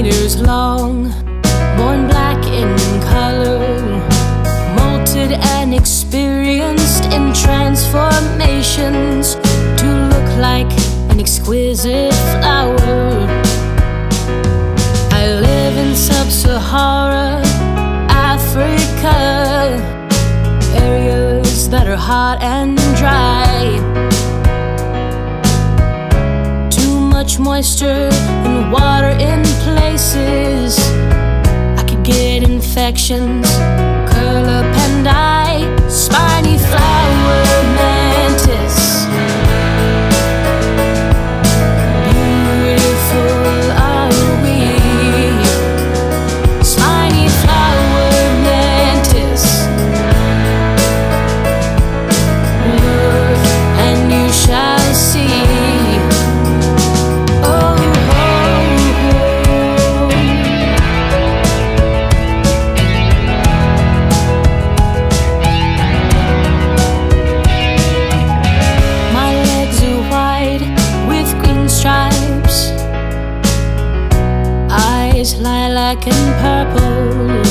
meters long, born black in color, molted and experienced in transformations to look like an exquisite flower. I live in sub-Sahara Africa, areas that are hot and dry. Too much moisture and water in places, I could get infections, curl up and die. Spiny flower mantis, beautiful are we. Spiny flower mantis, look and you shall see. Lilac and purple,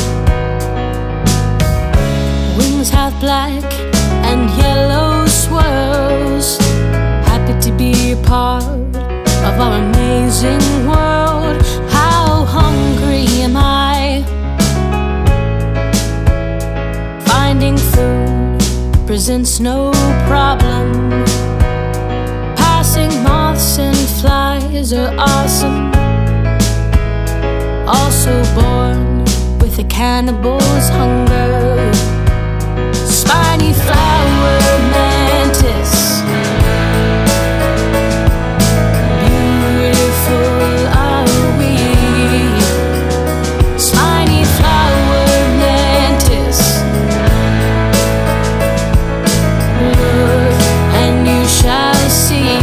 wings half black and yellow swirls. Happy to be a part of our amazing world. How hungry am I? Finding food presents no problem. Passing moths and flies are awesome. Also born with a cannibal's hunger. Spiny flower mantis, beautiful are we. Spiny flower mantis, look and you shall see.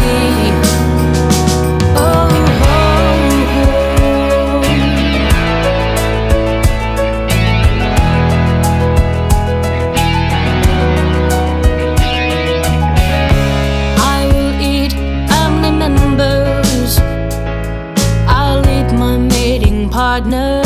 Partner